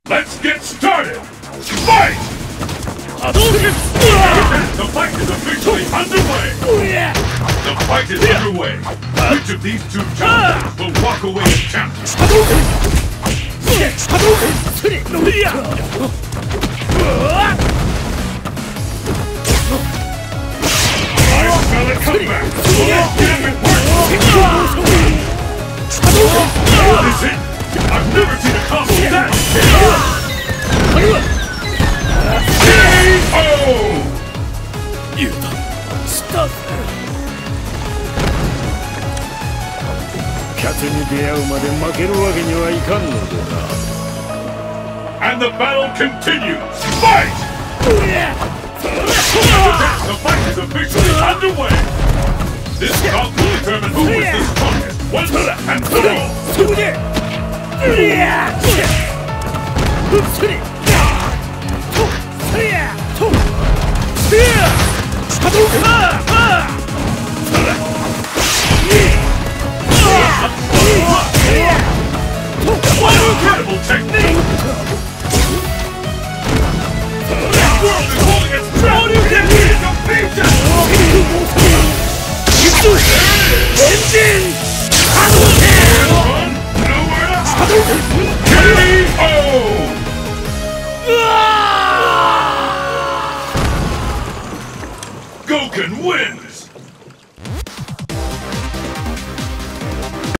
Let's get started! Fight! The fight is officially underway! The fight is underway! Which of these two challengers will walk away as champion? I smell a comeback! Damn it works! This is it! I've never seen a combo that KO! Stop! キャツに出会うまで負けるわけにはいかんのでな。 And the battle continues! Fight! The fight is officially underway! This bout will determine who is the strongest once and for all!